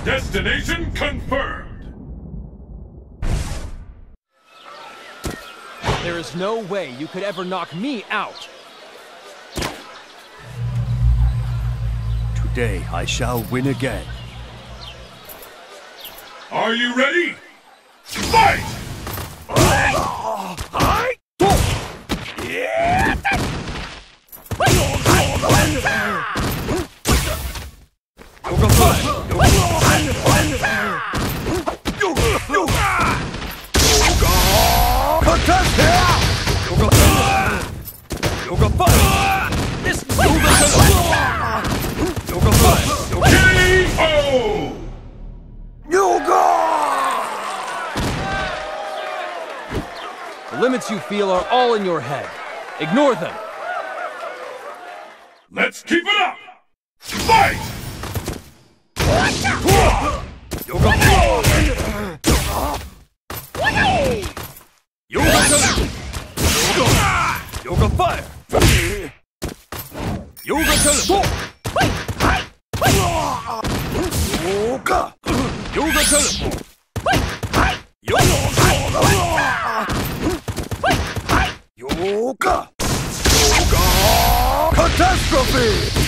Destination confirmed! There is no way you could ever knock me out! Today I shall win again. Are you ready? Fight! The limits you feel are all in your head. Ignore them. Let's keep it up! Fight! Yoga fire! Yoga teleport! Yoga! Yoga teleport! Yoga! Yoga! Catastrophe!